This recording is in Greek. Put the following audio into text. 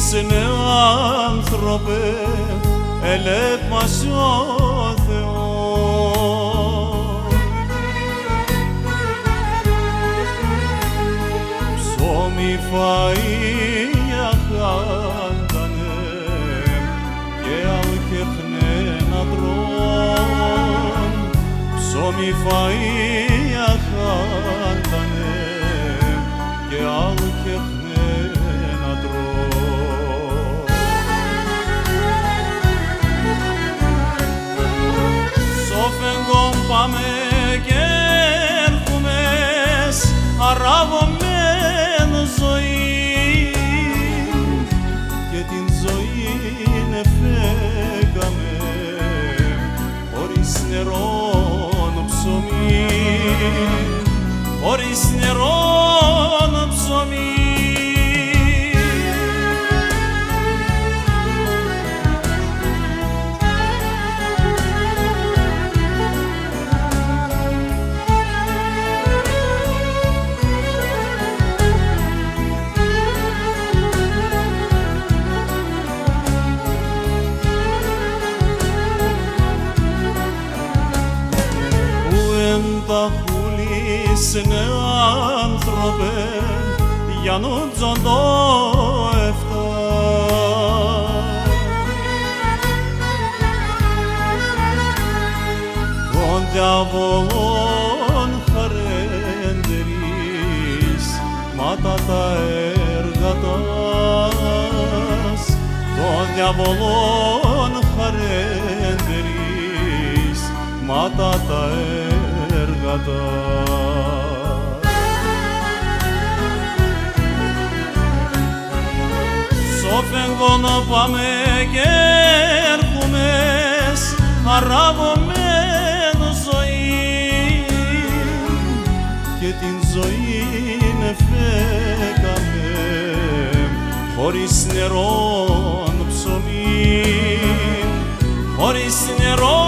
ναι άνθρωπε, ελέπ μας ο Θεός. Ψωμί φαΐα χάντανε και αλκεχνέ να τρών. Ψωμί φαΐα χάντανε και αλκεχνέ να τρών. Σοφεγγόν πάμε και έρχομες αράβομεν ζωή και την ζωή εφέγαμε χωρίς νερόν ψωμί, χωρίς νερόν ψωμί. Τα χουλήσνε άνθρωπε για νούτζοντο εφτά. Τον διαβολόν χαρέντερης μάτα τα έργα τας. Τον διαβολόν χαρέντερης μάτα τα έργα τας. Σοφεγγόν πάμε και έρχομες αράβομεν ζωή και την ζωή εφέγαμε χωρίς νερόν ψωμί, χωρίς νερόν